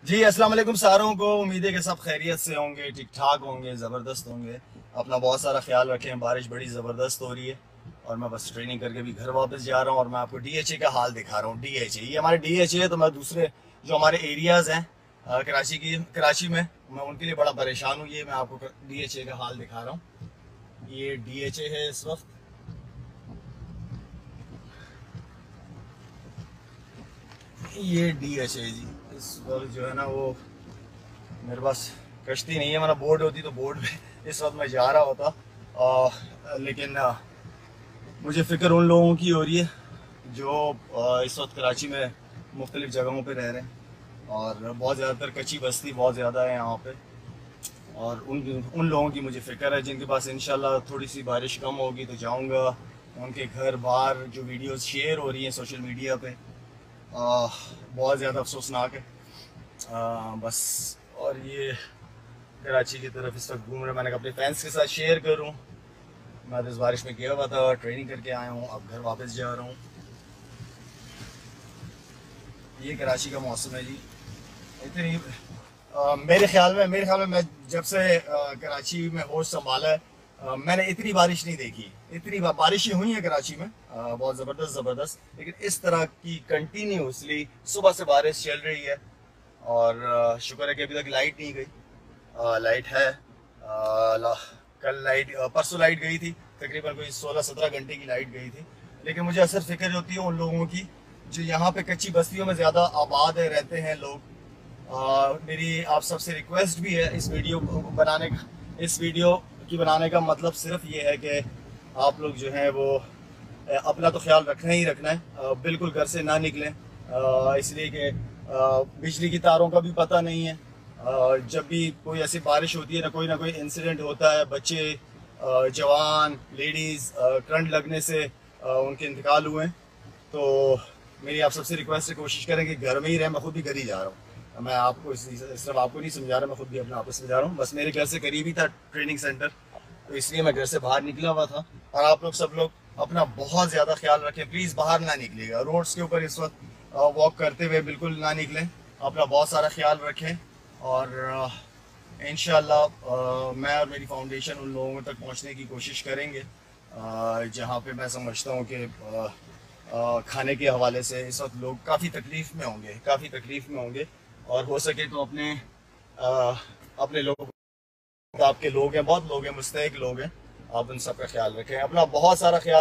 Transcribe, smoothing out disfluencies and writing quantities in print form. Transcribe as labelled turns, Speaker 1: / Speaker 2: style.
Speaker 1: जी अस्सलाम वालेकुम सारों को। उम्मीद है कि सब खैरियत से होंगे, ठीक ठाक होंगे, ज़बरदस्त होंगे। अपना बहुत सारा ख्याल रखें। बारिश बड़ी ज़बरदस्त हो रही है और मैं बस ट्रेनिंग करके भी घर वापस जा रहा हूँ और मैं आपको डीएचए का हाल दिखा रहा हूँ। डीएचए ये हमारे डीएचए है, तो मैं दूसरे जो हमारे एरियाज़ हैं कराची में मैं उनके लिए बड़ा परेशान हूँ। ये मैं आपको डीएचए का हाल दिखा रहा हूँ। ये डीएचए है इस वक्त। ये डीएचए जी इस वक्त जो है ना, वो मेरे पास कश्ती नहीं है, मेरा बोर्ड होती तो बोर्ड पे इस वक्त मैं जा रहा होता। लेकिन मुझे फ़िक्र उन लोगों की हो रही है जो इस वक्त कराची में मुख्तलिफ़ जगहों पे रह रहे हैं और बहुत ज़्यादातर कच्ची बस्ती बहुत ज़्यादा है यहाँ पे। और उन लोगों की मुझे फ़िक्र है जिनके पास इंशाल्लाह थोड़ी सी बारिश कम होगी तो जाऊँगा उनके घर बाहर। जो वीडियोस शेयर हो रही हैं सोशल मीडिया पे बहुत ज़्यादा अफसोसनाक है। बस। और ये कराची की तरफ इस वक्त घूम रहे, मैंने कहा अपने फैंस के साथ शेयर करूं। मैं तो इस बारिश में गया हुआ था, ट्रेनिंग करके आया हूं, अब घर वापस जा रहा हूं। ये कराची का मौसम है जी। इतनी मेरे ख्याल में मैं जब से कराची में होश संभाला है मैंने इतनी बारिश नहीं देखी। इतनी बारिशें हुई हैं कराची में बहुत ज़बरदस्त, लेकिन इस तरह की कंटिन्यूसली सुबह से बारिश चल रही है। और शुक्र है कि अभी तक लाइट नहीं गई। लाइट है। कल लाइट परसों लाइट गई थी, तकरीबन कोई 16-17 घंटे की लाइट गई थी। लेकिन मुझे अक्सर फिक्र होती है उन लोगों की जो यहाँ पे कच्ची बस्तियों में ज़्यादा आबाद है, रहते हैं लोग। मेरी आप सबसे रिक्वेस्ट भी है इस वीडियो को बनाने का। इस वीडियो की बनाने का मतलब सिर्फ ये है कि आप लोग जो हैं वो अपना तो ख्याल रखना ही रखना है। बिल्कुल घर से ना निकलें, इसलिए कि बिजली की तारों का भी पता नहीं है। जब भी कोई ऐसी बारिश होती है ना कोई इंसिडेंट होता है। बच्चे, जवान, लेडीज़ करंट लगने से उनके इंतकाल हुए हैं। तो मेरी आप सबसे रिक्वेस्ट है, कोशिश करें कि घर में ही रहें। मैं खुद भी घर ही जा रहा हूँ। मैं आपको सिर्फ आपको नहीं समझा रहा, मैं खुद भी अपने आप को समझा रहा हूँ। बस मेरे घर से करीब ही था ट्रेनिंग सेंटर, तो इसलिए मैं घर से बाहर निकला हुआ था। और आप लोग सब लोग अपना बहुत ज़्यादा ख्याल रखें, प्लीज़ बाहर ना निकलिएगा। रोड्स के ऊपर इस वक्त वॉक करते हुए बिल्कुल ना निकलें। अपना बहुत सारा ख्याल रखें और इंशाल्लाह मैं और मेरी फाउंडेशन उन लोगों तक पहुंचने की कोशिश करेंगे जहां पे मैं समझता हूं कि खाने के हवाले से इस वक्त लोग काफ़ी तकलीफ़ में होंगे। और हो सके तो अपने लोग, आपके लोग हैं, बहुत लोग हैं, मुस्तैक लोग हैं, आप उन सब का ख्याल रखें। अपना बहुत सारा ख्याल